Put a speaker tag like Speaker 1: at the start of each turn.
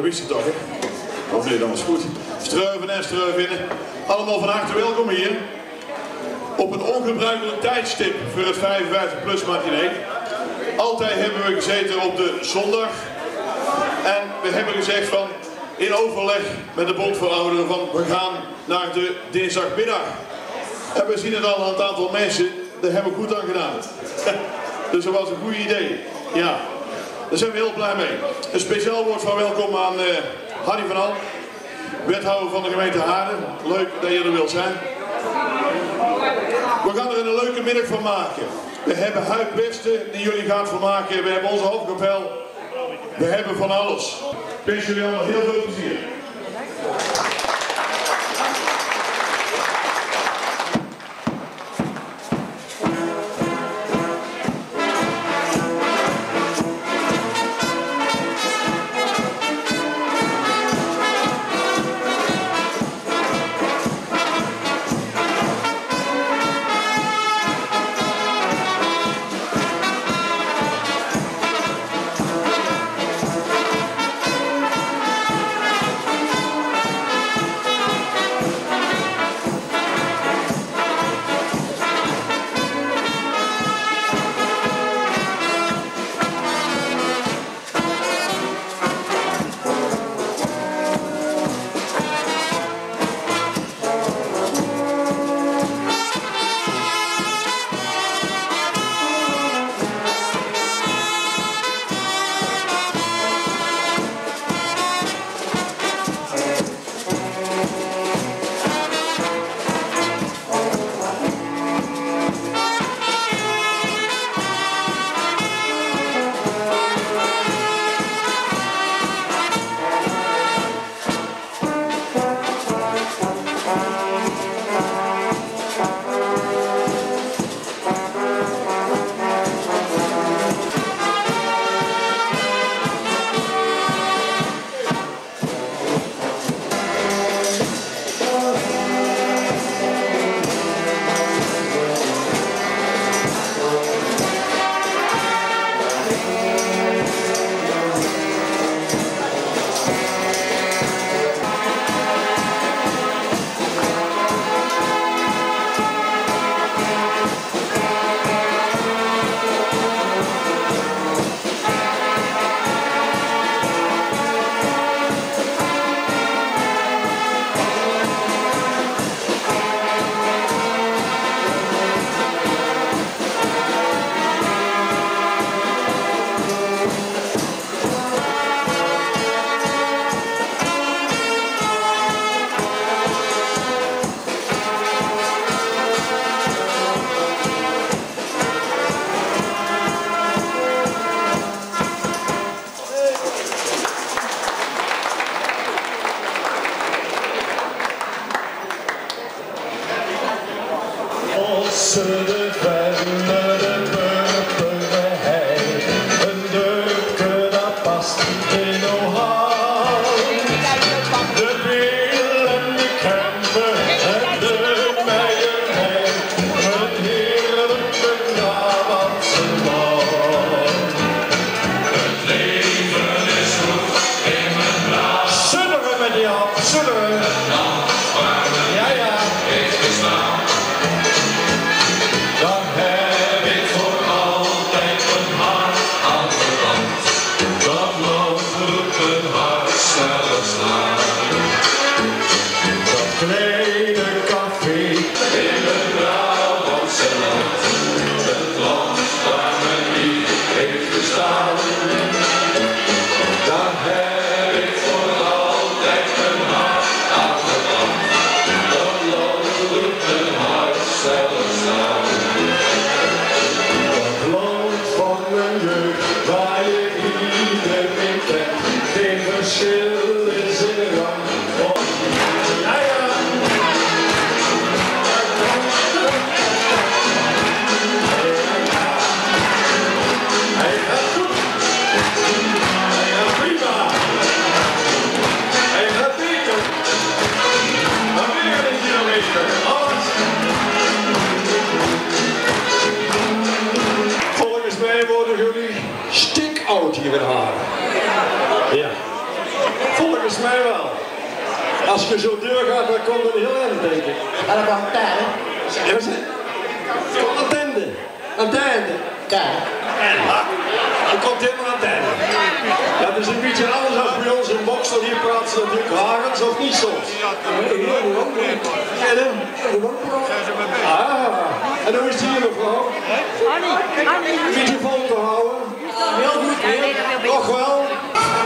Speaker 1: wist je toch, hè? Of nee, dat was goed. Streuven en streuvinnen. Allemaal van harte welkom hier. Op een ongebruikelijk tijdstip voor het 55+ matinee. Altijd hebben we gezeten op de zondag. En we hebben gezegd van, in overleg met de Bond voor Ouderen, van we gaan naar de dinsdagmiddag. En we zien het al aan het aantal mensen, daar hebben we goed aan gedaan. Dus dat was een goed idee. Ja, daar zijn we heel blij mee. Een speciaal woord van welkom aan Harry van Al, wethouder van de gemeente Haarden. Leuk dat je er wilt zijn. We gaan er een leuke middag van maken. We hebben Huip Westen die jullie gaan vermaken. We hebben onze hoofdkapel. We hebben van alles. Ik wens jullie allemaal heel veel plezier.
Speaker 2: Hier in Haarden. Ja. je zo deur gaat, dan komt er een heel eind, denk ik.
Speaker 3: En dan kwam tijden.
Speaker 2: Ja, wat zeg je? Komt aan het einde. Aan het einde.
Speaker 3: Tijden.
Speaker 2: Er komt helemaal aan het einde. Ja, het is een beetje anders als bij ons in Boksel. Hier praten ze natuurlijk wagens of niet soms. Ah, en hoe is het hier, mevrouw? Een beetje vol te houden.
Speaker 3: Heel goed, heel goed.
Speaker 2: Toch wel?